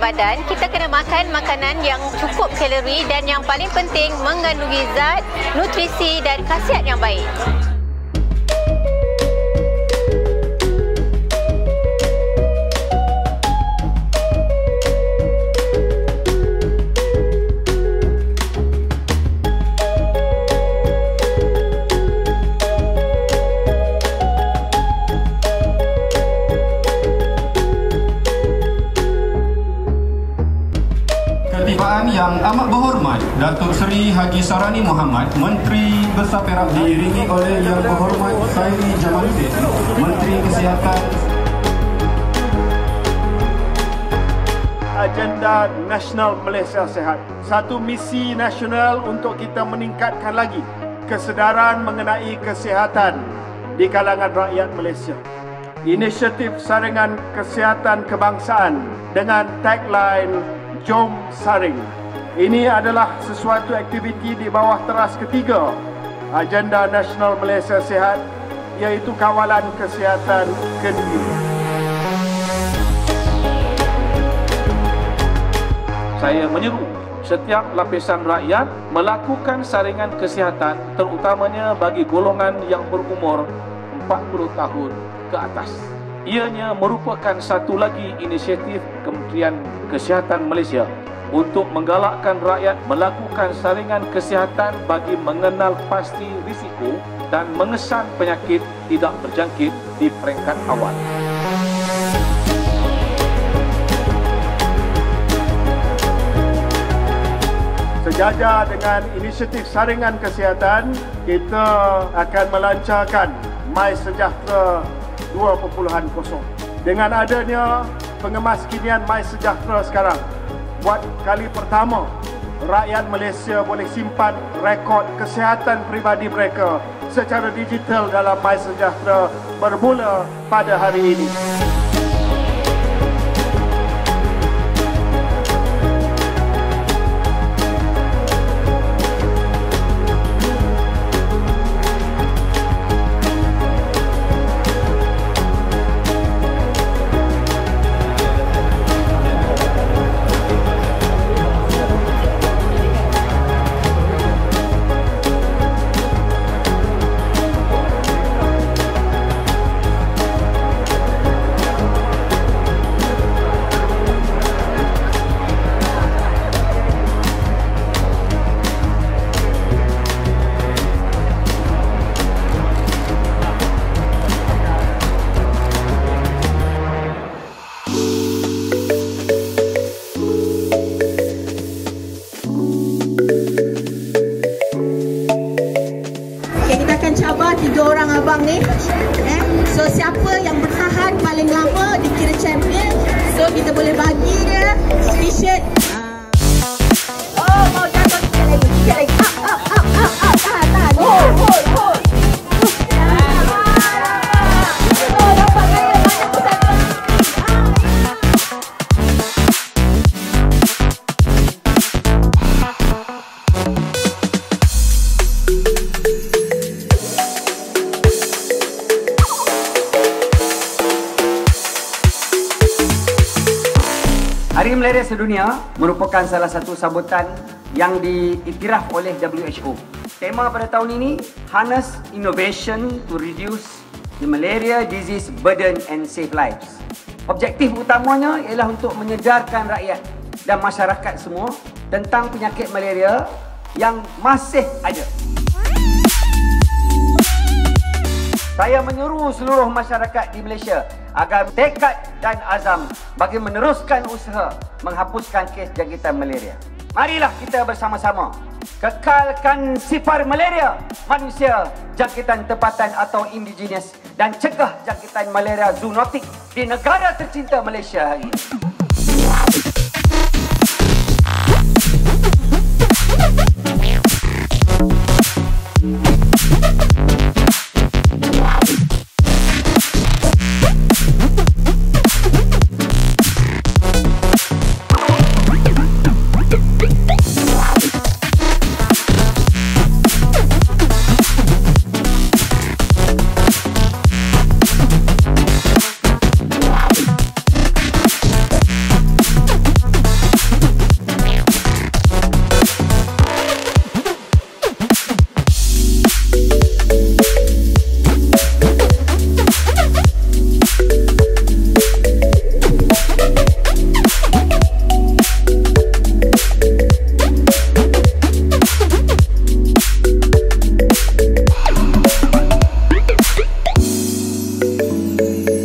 badan, kita kena makan makanan yang cukup kalori dan yang paling penting mengandungi zat, nutrisi dan khasiat yang baik. Ketibaan yang amat berhormat Datuk Seri Haji Sarani Mohamad, Menteri Besar Perak, diiringi oleh Yang Berhormat Khairi Jamaluddin, Menteri Kesihatan. Agenda Nasional Malaysia Sihat, satu misi nasional untuk kita meningkatkan lagi kesedaran mengenai kesihatan di kalangan rakyat Malaysia. Inisiatif Saringan Kesihatan Kebangsaan dengan tagline Jom Saring. Ini adalah sesuatu aktiviti di bawah teras ketiga Agenda Nasional Malaysia Sihat, iaitu kawalan kesihatan kediri. Saya menyeru setiap lapisan rakyat melakukan saringan kesihatan, terutamanya bagi golongan yang berumur 40 tahun ke atas. Ianya merupakan satu lagi inisiatif Kementerian Kesihatan Malaysia untuk menggalakkan rakyat melakukan saringan kesihatan bagi mengenal pasti risiko dan mengesan penyakit tidak berjangkit di peringkat awal. Sejajar dengan inisiatif saringan kesihatan, kita akan melancarkan MySejahtera 2.0. Dengan adanya pengemaskinian MySejahtera sekarang, buat kali pertama rakyat Malaysia boleh simpan rekod kesihatan peribadi mereka secara digital dalam MySejahtera bermula pada hari ini. Tiga orang abang ni, so siapa yang bertahan paling lama dikira champion. So kita boleh bagi dia t-shirt. Oh, mau jatuh sikit lagi, up, tahan, hold. Oh, dapat gaya banyak pusat. Hari Malaria Sedunia merupakan salah satu sambutan yang diiktiraf oleh WHO. Tema pada tahun ini, Harness Innovation to Reduce the Malaria Disease Burden and Save Lives. Objektif utamanya ialah untuk menyedarkan rakyat dan masyarakat semua tentang penyakit malaria yang masih ada. Saya menyeru seluruh masyarakat di Malaysia agar tekad dan azam bagi meneruskan usaha menghapuskan kes jangkitan malaria. Marilah kita bersama-sama kekalkan sifar malaria manusia, jangkitan tempatan atau indigenous, dan cegah jangkitan malaria zoonotik di negara tercinta Malaysia hari ini. Thank you.